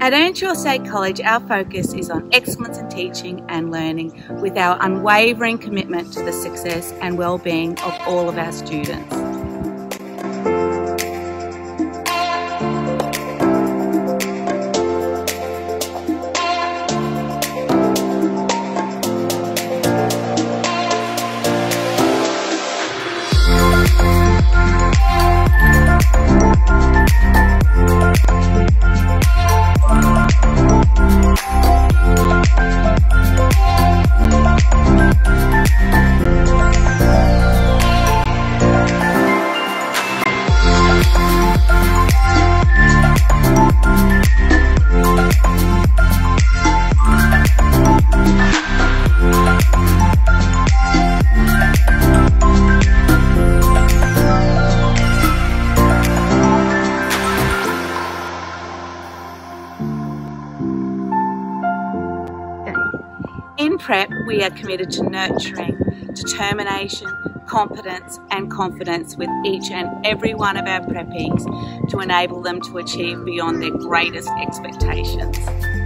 At Earnshaw State College, our focus is on excellence in teaching and learning, with our unwavering commitment to the success and well-being of all of our students. In prep, we are committed to nurturing determination, competence and confidence with each and every one of our preppies to enable them to achieve beyond their greatest expectations.